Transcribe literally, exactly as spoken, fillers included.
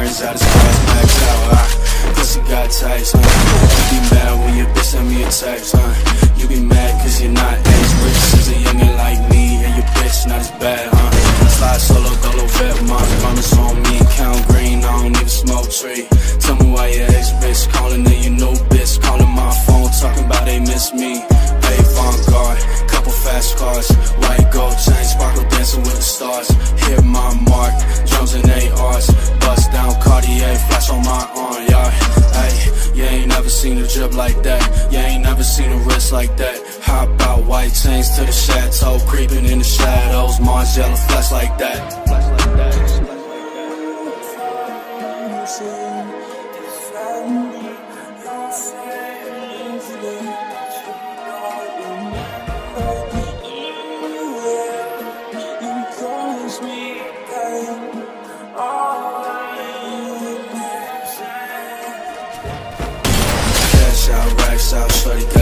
turns out his car's maxed out, huh? Pussy got taste, huh? You be mad when your bitch send me a text, huh? You be mad cause you're not as rich as a youngin' like me, and your bitch not as bad, huh? Slide solo, dolo, vet, mom's promise on me. Count green, I don't even smoke tree. Tell me why your ex-bitch calling in your new bitch, calling my phone, talking about they miss me. Hey, Vanguard, couple fast cars, white gold chain, sparkle dancing with the stars. Hit my mark, drums and A Rs, bust down Cartier, flash on my arm, yeah. Hey, you ain't never seen a drip like that, you ain't never seen a wrist like that. Hop out, white chains to the chateau, creeping in the shadows, Mars yellow flash like that. Flash like that. Cash out, racks out, shorty got